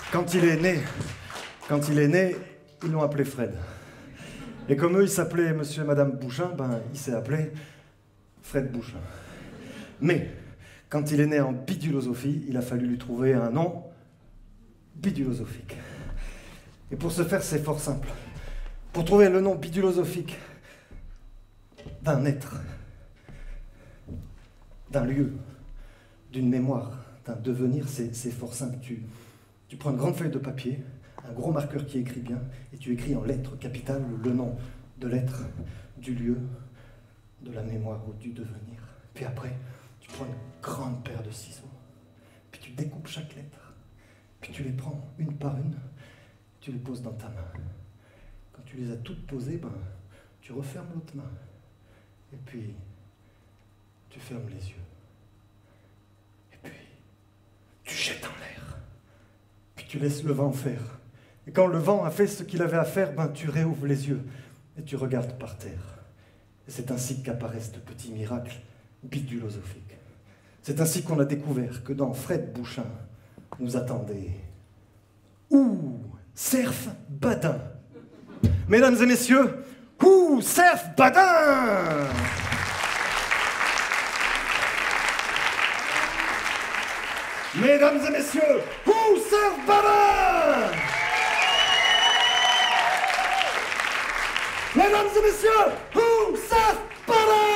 Quand il est né, ils l'ont appelé Fred. Et comme eux, ils s'appelaient Monsieur et Madame Bouchin, ben, il s'est appelé Fred Bouchin. Mais, quand il est né en bidulosophie, il a fallu lui trouver un nom bidulosophique. Et pour ce faire, c'est fort simple. Pour trouver le nom bidulosophique d'un être, d'un lieu, d'une mémoire, d'un devenir, c'est fort simple. Tu prends une grande feuille de papier, un gros marqueur qui écrit bien, et tu écris en lettres capitales le nom de l'être, du lieu, de la mémoire ou du devenir. Puis après, tu prends une grande paire de ciseaux, puis tu découpes chaque lettre, puis tu les prends une par une, tu les poses dans ta main. Quand tu les as toutes posées, ben, tu refermes l'autre main, et puis tu fermes les yeux, et puis tu jettes en l'air, puis tu laisses le vent faire. Et quand le vent a fait ce qu'il avait à faire, ben, tu réouvres les yeux et tu regardes par terre. Et c'est ainsi qu'apparaît ce petit miracle bidulosophique. C'est ainsi qu'on a découvert que dans Fred Bouchin nous attendait Cerf Badin. Mesdames et messieurs, Cerf Badin. Mesdames et messieurs, Cerf Badin. Mesdames et messieurs, Cerf Badin.